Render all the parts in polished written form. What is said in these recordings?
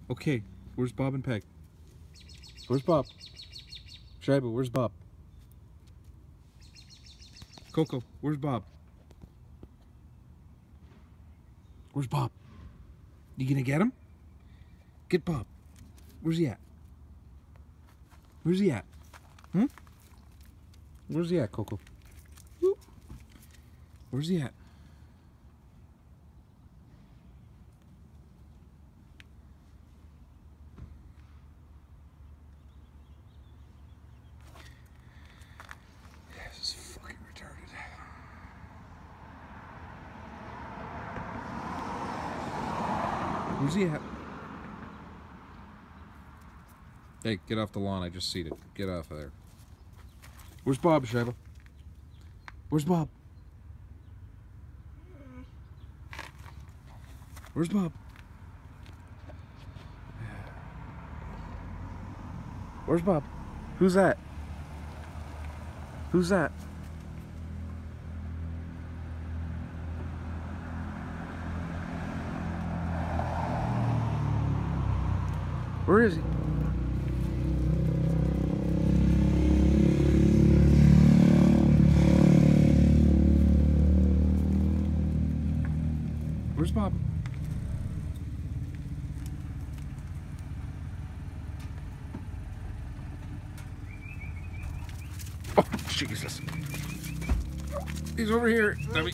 Okay, where's Bob and Peg? Where's Bob? Shaiba, where's Bob? Coco, where's Bob? Where's Bob? You gonna get him? Get Bob. Where's he at? Where's he at? Hmm? Where's he at, Coco? Whoop. Where's he at? This is fucking retarded. Where's he at? Hey, get off the lawn. I just seated. Get off of there. Where's Bob, Shaiba? Where's Bob? Where's Bob? Where's Bob? Who's that? Who's that? Where is he? Where's Bob? Oh, Jesus. He's over here. Hey!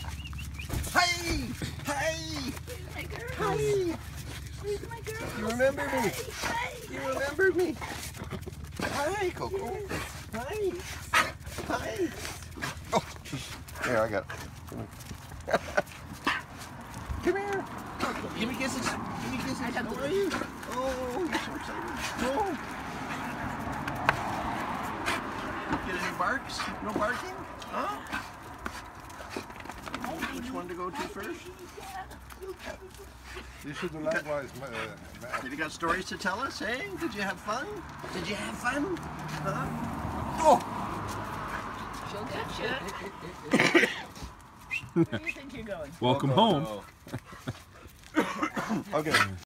Hey! My girl. Hey! Where's my girl? You remember me? Hey, You remembered me? Hi, Coco. Hi. Hi. Oh, there, I got it. Come here. Give me kisses. Give me kisses. I got the- How are you? Oh, you're so excited. Oh. Get any barks? No barking? Huh? Which one to go to first? You should do likewise, Have you got stories to tell us, eh? Did you have fun? Did you have fun? Huh? Oh! She'll get you. Where do you think you're going? Welcome home. Okay.